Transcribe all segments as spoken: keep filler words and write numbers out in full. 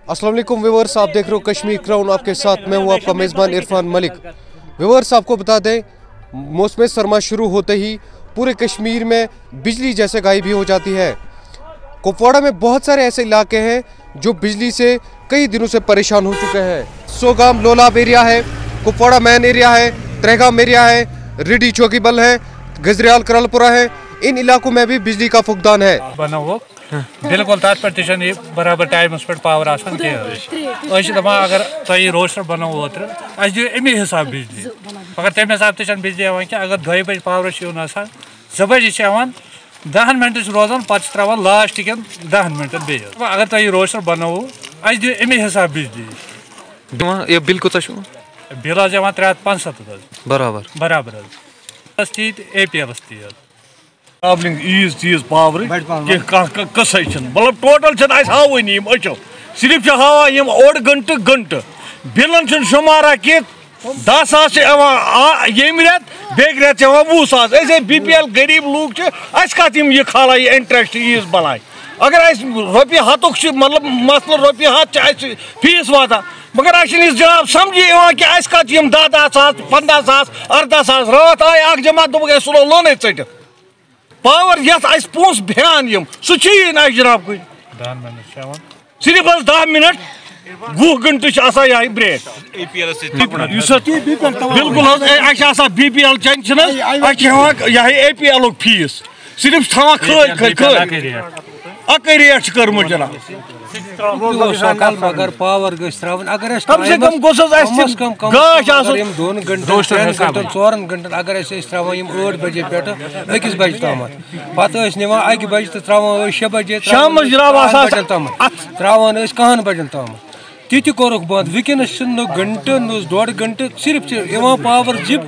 अस्सलाम वालेकुम व्यूअर्स, आप देख रहे हो कश्मीर क्राउन। आपके साथ मैं हूं आपका मेज़बान इरफान मलिक। व्यूअर्स, आपको बता दें, मौसम सरमा शुरू होते ही पूरे कश्मीर में बिजली जैसे गायब ही हो जाती है। कुपवाड़ा में बहुत सारे ऐसे इलाके हैं जो बिजली से कई दिनों से परेशान हो चुके हैं। सोगाम लोलाब एरिया है, कुपवाड़ा मैन एरिया है, त्रेगाम एरिया है, रिडी चौकीबल है, गजरियाल करलपुरा है। इन इलाकों में भी बिजली का फुकदान है। बिल्कुल तथ पे बराबर टाइमस पे पावर आसान कह दपान अगर तुम रोस्टर बनो ओतर अस दिव अमी हिसाब बिजली, मगर तमें हिसाब तक बिजली आवान क्या। अगर दो बजे पावर यून जो बजे दहन मिनट रोजान पे त्रावान लास्ट कन दहन मिनटन बे। अगर तुम रोस्टर बनो अस दिव अमी हिसाब बिजली। बिल कूत बिल त्रे हथ पंसत बराबर बराबर ती ए पी एल ती प्रॉब्लम ईज चीज पावर कस मतलब टोटल हावनी अच्छो सिर्फ हावा ओड गंट गंट बिलन शुमारा कि दह सास यम रेत बे रेत वह सास अस बी पी एल गरीब लूक कत यह खाला यह इंटरेस्ट ईज बलाय। अगर रोपये हतुक मतलब मसल रोपये हथ फीस वाता, मगर अस जनाब समझी कि कत यम दह दह सास पंद्रह सास अर्दा सास रात आय जमात दोप सो लोन टिट पावर यथ पोस बयान यम सह ना जनाब कुछ सिर्फ दह मिनट वह गंट यह ब्रेक बिल्कुल बी पी एल चन यह ए पी एल फीस सिर्फ थवा खल अक रेट कर जनाब मगर पावर अगर कम से कम ोरन गंटन अगर ठ बजे पे अकिस बजे तम पे अक बजे तो त्रावान शे बजे शाम बजन तम त्रावान कहन बजन तम ती कोरुक बंद। वनकस गंट डोड गंट सिर्फ पावर जिप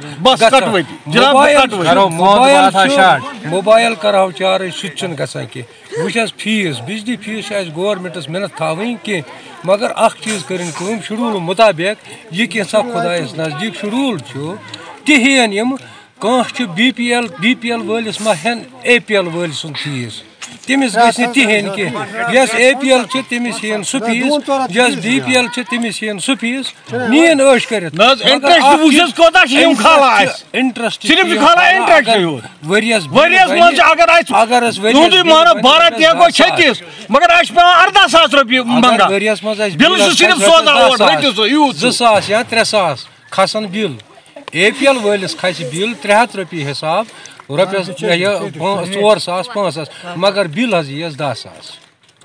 मोबाइल करो चार्ज सह ग वह फीस बिजली फीस गवर्नमेंटस मिनत थी कह, मगर अख चीज कर शेड्यूल मुताबिक यह कैसा खुदायस नजदीक शेड्यूल ती हेन यम कह B P L B P L वलिस मा हेन ए पी एल वल सुन फीस तमिस गि ती हेन कह। यस ए पी एल तमिस हेन सह फीस, यस बी पी एल तमिस हेन सह फीस नीन ऐश कर इंटरेस्ट छत्तीस मगर अर्दा सास रुपये वरियस सास या त्रे सास खसन बिल। ए पी एल वलिस खस बिल त्रे हथ रुपये हिसाब रुपये ोर सास पाँच सास, मगर बिल यस दह सास।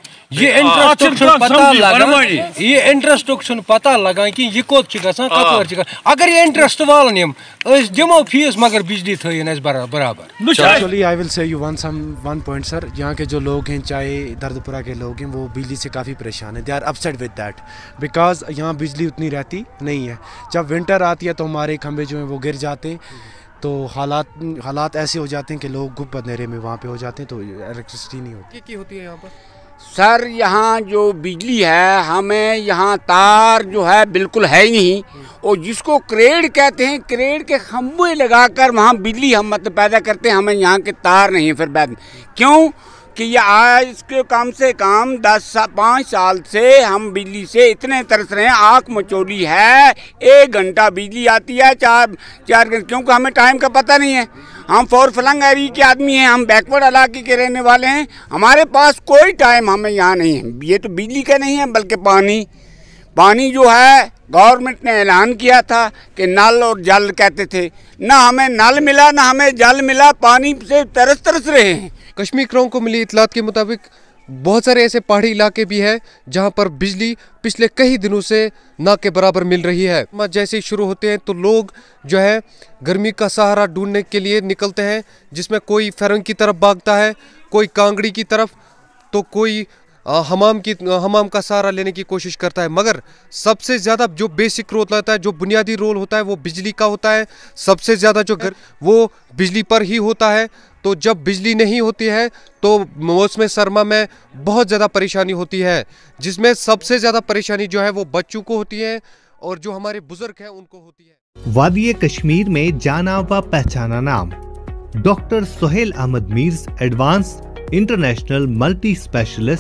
ये इंटरेस्ट पता लगा ये इंटरेस्ट पता लगा कि यह कोत गपर अगर ये इंटरेस्ट वालन यम दिमो फीस मगर बिजली थन बराबर। Actually I will say you one some one point sir, यहाँ के जो लोग हैं चाहे दर्दपुरा के लोग हैं वो बिजली से काफ़ी परेशान हैं। They are upset with that because यहाँ बिजली उतनी रहती नहीं है। जब विंटर आती है तो हमारे खंभे जो हैं वो गिर जाते हैं, तो हालात हालात ऐसे हो जाते हैं कि लोग गुप अंधेरे में वहाँ पे हो जाते हैं, तो इलेक्ट्रिसिटी नहीं होती। क्या होती है यहाँ पर सर? यहाँ जो बिजली है हमें यहाँ तार जो है बिल्कुल है ही नहीं, और जिसको क्रेड कहते हैं क्रेड के खंभे लगाकर वहाँ बिजली हम मतलब पैदा करते हैं। हमें यहाँ के तार नहीं है फिर बैद क्यों कि ये आज के कम से कम दस सा, पाँच साल से हम बिजली से इतने तरस रहे हैं। आँख मचोली है, एक घंटा बिजली आती है, चार चार घंटे, क्योंकि हमें टाइम का पता नहीं है। हम फॉर फ्लंग एरिया के आदमी हैं, हम बैकवर्ड इलाके के रहने वाले हैं, हमारे पास कोई टाइम हमें यहाँ नहीं है। ये तो बिजली का नहीं है बल्कि पानी पानी जो है गवर्नमेंट ने ऐलान किया था कि नल और जल कहते थे, ना हमें नल मिला ना हमें जल मिला, पानी से तरस तरस रहे हैं। कश्मीर क्राउन को मिली इतलात के मुताबिक बहुत सारे ऐसे पहाड़ी इलाके भी हैं जहां पर बिजली पिछले कई दिनों से ना के बराबर मिल रही है। जैसे ही शुरू होते हैं तो लोग जो है गर्मी का सहारा ढूंढने के लिए निकलते हैं, जिसमें कोई फेरंग की तरफ भागता है, कोई कांगड़ी की तरफ, तो कोई आ, हमाम की हमाम का सहारा लेने की कोशिश करता है। मगर सबसे ज़्यादा जो बेसिक रोल होता है, जो बुनियादी रोल होता है वो बिजली का होता है। सबसे ज़्यादा जो घर वो बिजली पर ही होता है। तो जब बिजली नहीं होती है तो मौसम सरमा में बहुत ज़्यादा परेशानी होती है, जिसमें सबसे ज़्यादा परेशानी जो है वो बच्चों को होती है और जो हमारे बुजुर्ग हैं उनको होती है। वादी कश्मीर में जाना व पहचाना नाम doctor Sohail Ahmed Mir's advance international multi specialist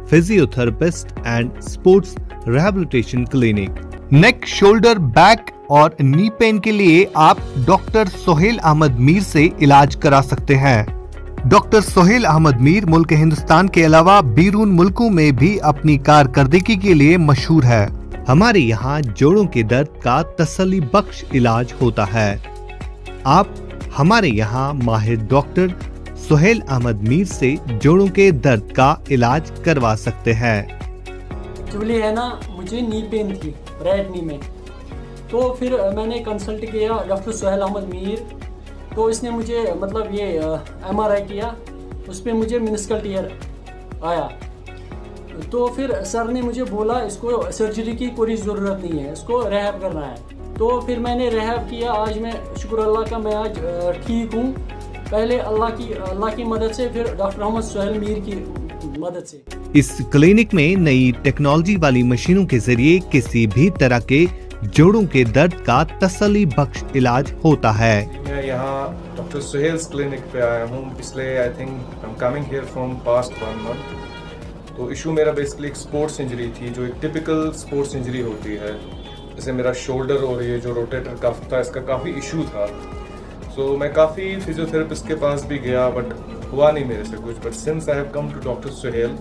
physiotherapist and sports rehabilitation clinic. Neck, shoulder, back और नी पेन के लिए आप डॉक्टर सोहेल अहमद मीर से इलाज करा सकते हैं। डॉक्टर सोहेल अहमद मीर मुल्क हिंदुस्तान के अलावा बैरून मुल्कों में भी अपनी कारकर्दगी के लिए मशहूर है। हमारे यहाँ जोड़ों के दर्द का तसल्ली बख्श इलाज होता है। आप हमारे यहाँ माहिर डॉक्टर सोहेल अहमद मीर से जोड़ों के दर्द का इलाज करवा सकते हैं। एक्चुअली है ना, मुझे नी पेन थी राइट नी में, तो फिर मैंने कंसल्ट किया डॉक्टर सोहेल अहमद मीर, तो इसने मुझे मतलब ये एम आर आई किया, उस पर मुझे मिनिस्कल टीयर आया। तो फिर सर ने मुझे बोला इसको सर्जरी की कोई ज़रूरत नहीं है, इसको रिहैब करना है। तो फिर मैंने रिहैब किया। आज मैं शुक्र अल्लाह का, मैं आज ठीक हूँ। पहले अल्लाह की अल्लाह की मदद से, फिर डॉक्टर मोहम्मद सोहेल मीर की मदद से। इस क्लिनिक में नई टेक्नोलॉजी वाली मशीनों के जरिए किसी भी तरह के जोड़ों के दर्द का तसल्ली बख्श इलाज होता है। मैं यहाँ डॉक्टर सोहेल क्लिनिक पे आया हूँ पिछले I think I am coming here from past one month. तो इशू मेरा बेसिकली एक स्पोर्ट्स इंजरी थी, जो एक टिपिकल स्पोर्ट्स इंजरी होती है। जैसे मेरा शोल्डर और ये जो रोटेटर कफ था, इसका काफ़ी इशू था। सो so, मैं काफ़ी फिजियोथेरेपिस्ट के पास भी गया, बट हुआ नहीं मेरे से कुछ। But since I have come to doctor Sohail,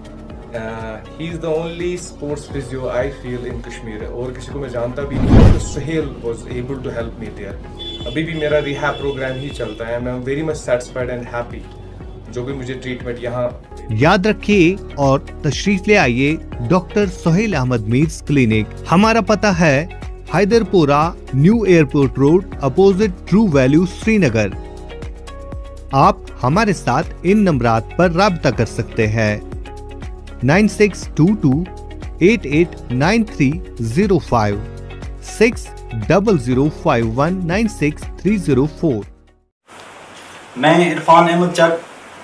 he is the only sports physio I feel in Kashmir. और किसी को मैं जानता भी नहीं। Doctor Sohail was able to help me there. अभी भी मेरा रिहैब प्रोग्राम ही चलता है। मैं very much satisfied and happy जो भी मुझे ट्रीटमेंट यहाँ। याद रखिए और तशरीफ ले आइए डॉक्टर सोहेल अहमद मीर क्लिनिक। हमारा पता है Haiderpura, new airport road, opposite True Value, Srinagar. आप हमारे साथ इन नंबरात पर राब्ता कर सकते हैं nine six two two eight eight nine three zero five, six double zero five one nine six three zero four. मैं Irfan Ahmed Chak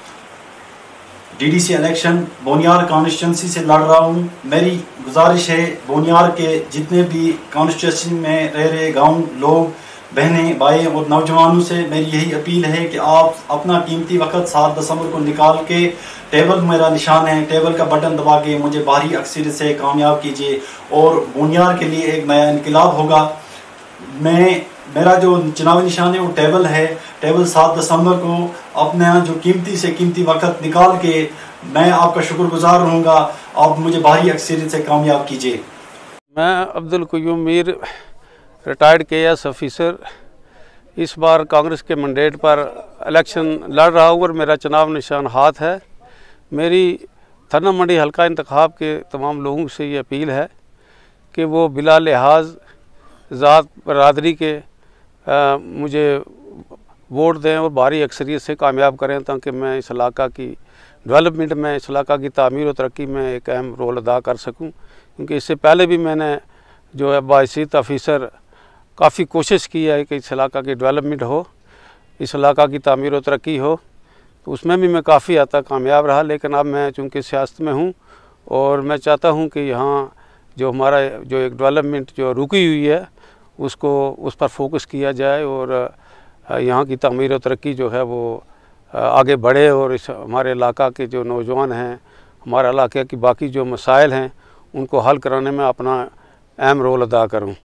DDC election Boniyar constituency से लड़ रहा हूं। मेरी गुजारिश है बोनियार के जितने भी कॉन्स्टिट्यूंसी में रह रहे गांव लोग, बहनें, भाई और नौजवानों से मेरी यही अपील है कि आप अपना कीमती वक्त सात दिसंबर को निकाल के, टेबल मेरा निशान है, टेबल का बटन दबा के मुझे भारी अक्सरियत से कामयाब कीजिए और बोनियार के लिए एक नया इनकलाब होगा। मैं मेरा जो चुनावी निशान है वो टेबल है। टेबल सात दिसंबर को अपना जो कीमती से कीमती वक्त निकाल के मैं आपका शुक्रगुजार रहूँगा। आप मुझे भारी अक्सरियत से कामयाब कीजिए। मैं Abdul Qayoom Mir, retired K S officer, इस बार कांग्रेस के मैंडेट पर इलेक्शन लड़ रहा हूँ और मेरा चुनाव निशान हाथ है। मेरी थाना मंडी हल्का इंतखाब के तमाम लोगों से ये अपील है कि वो बिला लिहाज ज़ात बरादरी के आ, मुझे वोट दें और भारी अक्सरियत से कामयाब करें, ताकि मैं इस इलाका की डेवलपमेंट में, इस इलाका की तामीर और तरक्की में एक अहम रोल अदा कर सकूं। क्योंकि इससे पहले भी मैंने जो है बाइसीत ऑफिसर काफ़ी कोशिश की है कि इस इलाका की डेवलपमेंट हो, इस इलाका की तामीर और तरक्की हो, तो उसमें भी मैं काफ़ी हद तक कामयाब रहा। लेकिन अब मैं चूँकि सियासत में हूँ और मैं चाहता हूँ कि यहाँ जो हमारा जो एक डेवलपमेंट जो रुकी हुई है उसको उस पर फोकस किया जाए और यहाँ की तामीर और तरक्की जो है वो आगे बढ़े और इस हमारे इलाका के जो नौजवान हैं, हमारे इलाके की बाकी जो मसाइल हैं उनको हल कराने में अपना अहम रोल अदा करूँ।